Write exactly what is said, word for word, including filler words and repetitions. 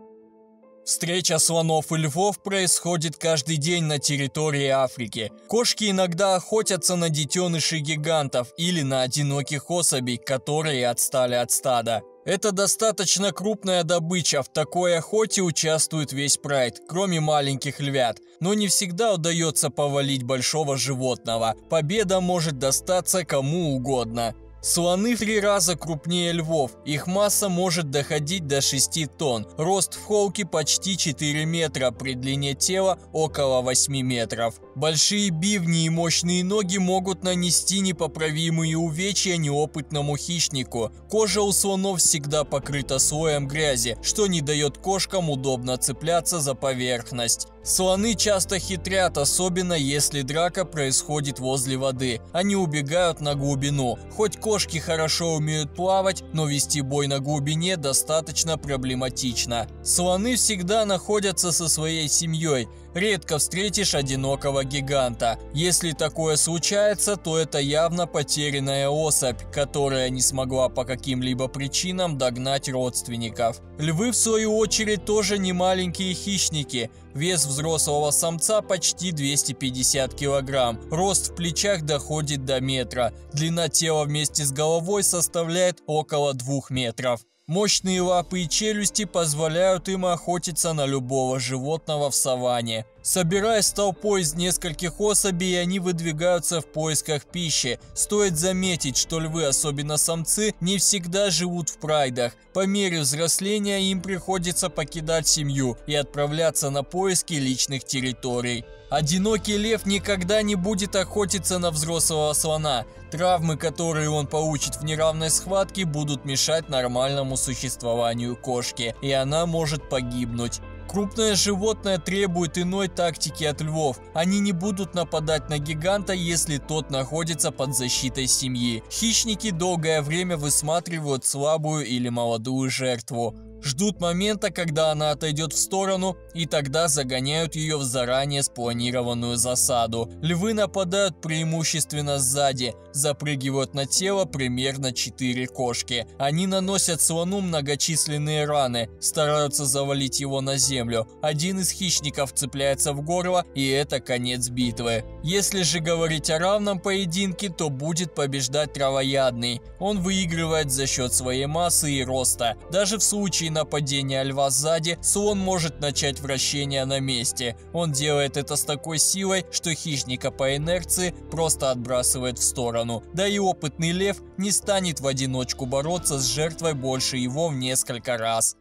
Встреча слонов и львов происходит каждый день на территории Африки. Кошки иногда охотятся на детенышей гигантов или на одиноких особей, которые отстали от стада. Это достаточно крупная добыча, в такой охоте участвует весь прайд, кроме маленьких львят. Но не всегда удается повалить большого животного. Победа может достаться кому угодно. Слоны в три раза крупнее львов, их масса может доходить до шести тонн, рост в холке почти четыре метра, при длине тела около восьми метров. Большие бивни и мощные ноги могут нанести непоправимые увечья неопытному хищнику. Кожа у слонов всегда покрыта слоем грязи, что не дает кошкам удобно цепляться за поверхность. Слоны часто хитрят, особенно если драка происходит возле воды. Они убегают на глубину. Хоть кошки хорошо умеют плавать, но вести бой на глубине достаточно проблематично. Слоны всегда находятся со своей семьей. Редко встретишь одинокого гиганта. Если такое случается, то это явно потерянная особь, которая не смогла по каким-либо причинам догнать родственников. Львы, в свою очередь, тоже не маленькие хищники. Вес взрослого самца почти двести пятьдесят килограмм. Рост в плечах доходит до метра. Длина тела вместе с головой составляет около двух метров. Мощные лапы и челюсти позволяют им охотиться на любого животного в саванне. Собираясь толпой из нескольких особей, они выдвигаются в поисках пищи. Стоит заметить, что львы, особенно самцы, не всегда живут в прайдах. По мере взросления им приходится покидать семью и отправляться на поиски личных территорий. Одинокий лев никогда не будет охотиться на взрослого слона. Травмы, которые он получит в неравной схватке, будут мешать нормальному существованию кошки, и она может погибнуть. Крупное животное требует иной тактики от львов. Они не будут нападать на гиганта, если тот находится под защитой семьи. Хищники долгое время высматривают слабую или молодую жертву. Ждут момента, когда она отойдет в сторону, и тогда загоняют ее в заранее спланированную засаду. Львы нападают преимущественно сзади, запрыгивают на тело примерно четыре кошки. Они наносят слону многочисленные раны, стараются завалить его на землю. Один из хищников цепляется в горло, и это конец битвы. Если же говорить о равном поединке, то будет побеждать травоядный. Он выигрывает за счет своей массы и роста. Даже в случае нападения льва сзади, слон может начать вращение на месте. Он делает это с такой силой, что хищника по инерции просто отбрасывает в сторону. Да и опытный лев не станет в одиночку бороться с жертвой больше его в несколько раз.